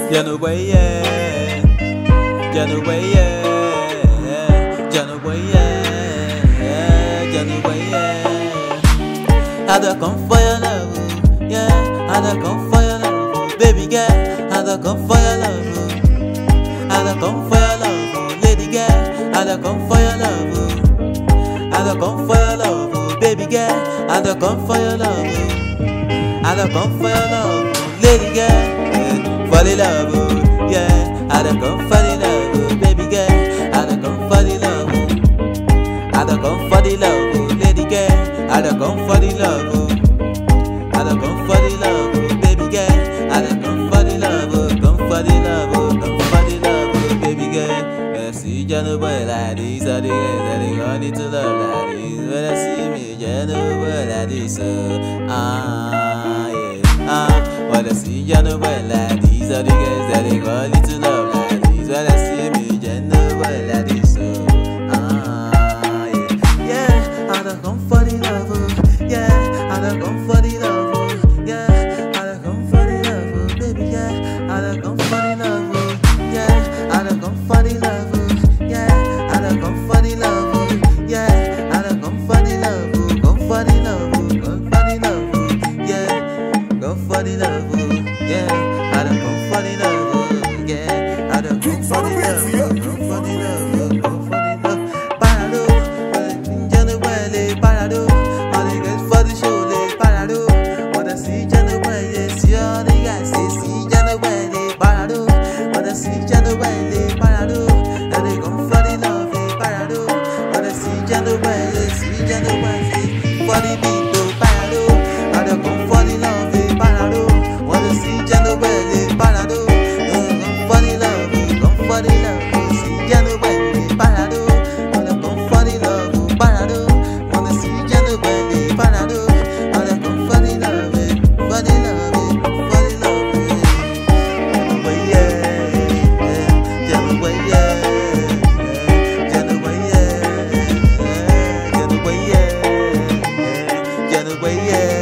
January, January, January, January. I don't come for your love, yeah. I don't come for your love, baby girl. I don't come for your love, I don't come for your love, lady girl. I don't come for your love, I don't come for your love, baby girl. I don't come for your love, I don't come for your love, lady girl. For the love, yeah. I don't come for the love, baby girl. I don't come for the love, I don't come for the love, lady girl. I don't come for the love, I don't come for the love, baby girl. I don't come for the love, come for the love, come for the love, baby girl. When I see January like this, all the girls that they gon' need to love like this. When I see me January like this, yeah, when I see January like this, all the girls that they gon' need to love like this. When I see me January like this, yeah, I don't come for the love, yeah, I don't come for the love, yeah, I don't come for the love, baby, yeah, I don't come for the love, yeah, I don't come for the love, yeah, I don't come for the love, yeah, I don't come for the love, come for the love, come for the love, yeah, go for the love, yeah, I don't come for the love, yeah, I don't come for the love, come for the love, come for the love. Parado, January, parado, all the guys for the show, parado. Wanna see January, see all the guys say see January, parado. Wanna see January, parado, and they come for the love, parado. Wanna see January, for the beat, parado. I don't come for the love, parado. Wanna see January, parado. Come for the love, come for the love. See January, parado. Wanna come for the love, parado. Wanna see January, parado. Wanna come for the love, for the love, for the love. January, January, January, January, January.